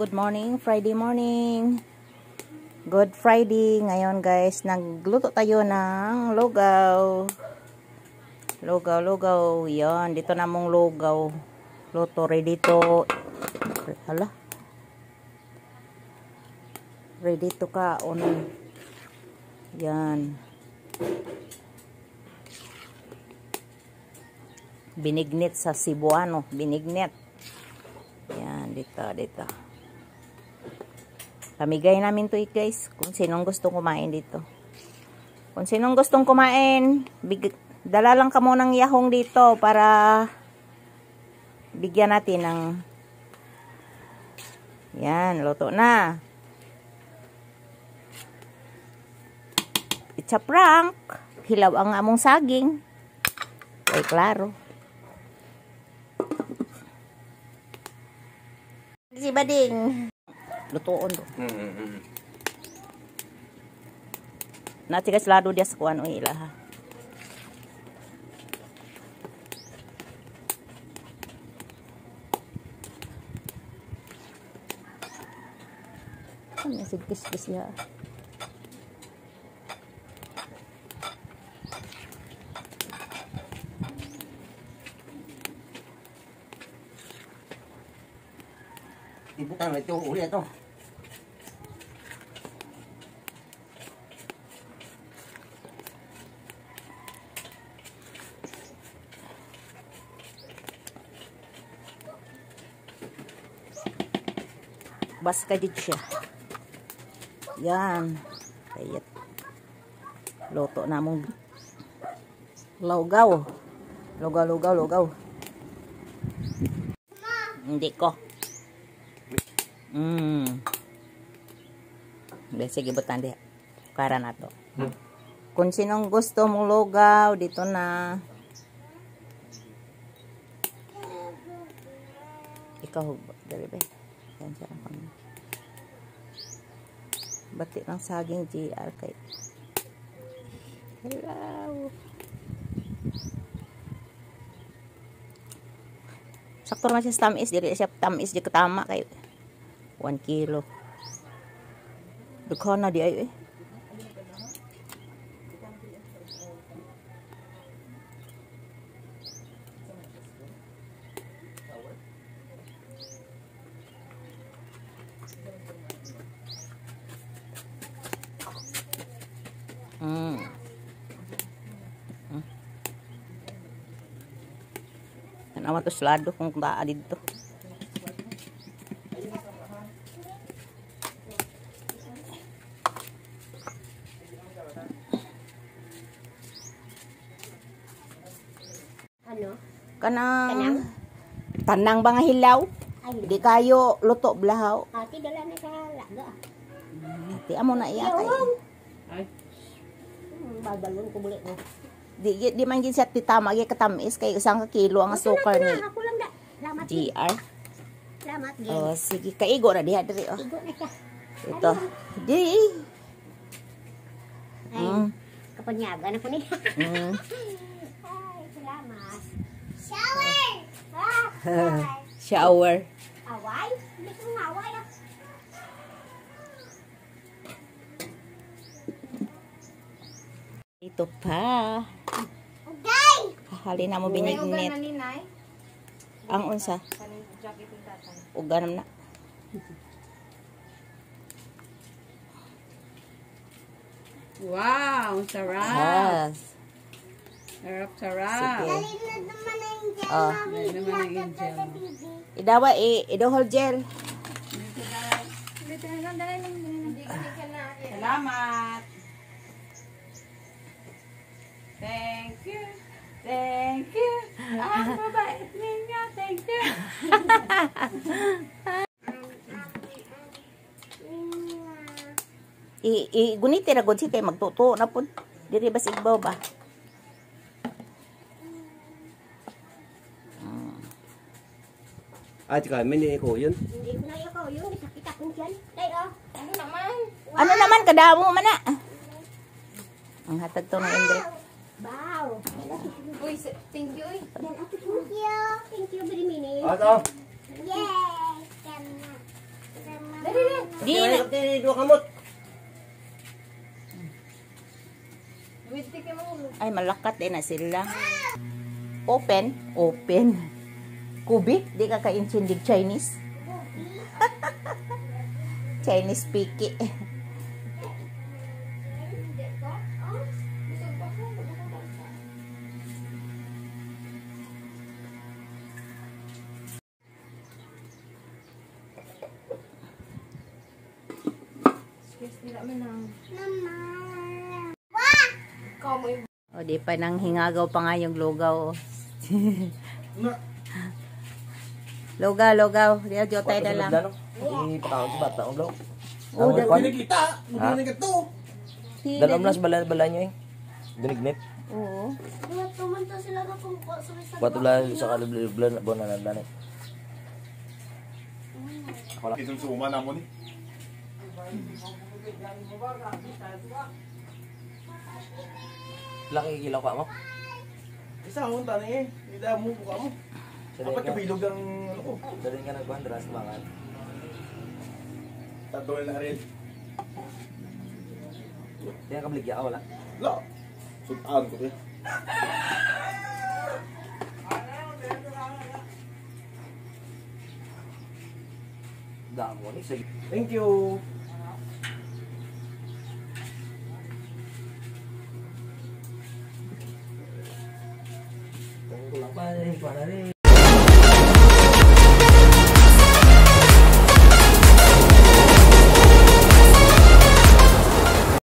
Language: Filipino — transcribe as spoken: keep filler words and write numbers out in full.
good morning, Friday morning. Good Friday. Ngayon guys, nagluto tayo ng lugaw. Lugaw, lugaw. Yan, dito namong lugaw. Luto, ready to. Hala. Ready to kaon. Yan. Binignit sa Cebuano. Binignit. Yan, dito, dito. Pamigay namin to guys. Kung sinong gustong kumain dito. Kung sinong gustong kumain, big, dala lang ka munang yahong dito para bigyan natin ng yan, luto na. It's a prank. Hilaw ang among saging. Ay, klaro. Si Bading. Lutoon do. Mm-hmm. Natigas lado dia sa kuan o ila ha. Ano si kis-kis ya? Ibutan ito uli ito. Bas ka dito siya. Yan. Kayat. Luto na mong lugaw. Lugaw, lugaw, lugaw. Hindi ko. Hmm. Sige, butan dia. Kara na to. Hmm. Kung sinong gusto mong lugaw, dito na. Ikaw, dari ba? Yan siya kami. Bati ng saging G R kay. Hello. Sakto naman siya sa tamis. Dili siya tamis. Di katama kayo. One kilo. Dukhan na di ay eh. Hmm. Hmm. Ano to slado kung taa dito. Ano? Kanang Kanang? Tanang ba nga hilaw? Ay, Di kayo luto blahaw. ati dala na sa laga. Di amo na iya kay. Ay. Babalon ko bulit mo. Di di man gid siya titama gyud katamis kay isang ka kilo ang asukar ni Ako lang da. Salamat. G R. Salamat gid. Oh, sige kaigo na diha diri oh. Igo na siya. Ito. Di. Ay, Mm. kapanyagan ako ni. Mm. Ay, salamat. Shower! Ah, Shower. away? Hindi ko away ah. Ito pa. Okay! Hali na mo binignit. Ang unsa? Uganam na. Wow, sarap. Yes. Sarap, sarap. Sige. Dali na naman ang gel. Oh. Dali naman ang angel. Idawa i idohol gel. Salamat. Thank you. Thank you. Ang babait ninyo. Thank you. I i guniti ra gud si kay magtuto na pud. Diri bas igbaw ba? Ah, tsaka mini ko yun. Hindi ko na ikaw yung sakit akong dyan. Tay oh. Ano naman? Ano naman kadamo man na. Ang hatag to ng Indre. Wow. Uy, thank you. Uy. Thank you. Thank you very much. Ah, to. Yay! Dali, dali. Di Kaya na. kapte ni dua kamot. Wait, tika mo. Ay, malakat din na sila. Open. Open. Kubi, di ka ka-intindig Chinese. Chinese piki. O, di pa nang hingagaw pa nga yung lugaw. Lugaw, lugaw. Di o, tayo na lang. Ini patawag sa bata ko, bro. Oh, Ang dal- kwan. Kita, Ha? hindi na ito. Di- Dalam nas bala bala nyo eh. Dinignit. Oo. Dua tumunta sila na kung sa sa Bato bala sa kaliblan bona na danit. Itong suma na mo ni. Laki kilaw pa mo. Isa akong tanay eh. Hindi mo buka mo. Dapat kabilog ang ano ko. Dalhin ka nagkuhan dras bangan. Tatuloy na rin. Di ka kabligya ka wala. La. Sutaan ko eh. Damo ni sige. Thank you. Tunggu lang pa rin, pa na rin.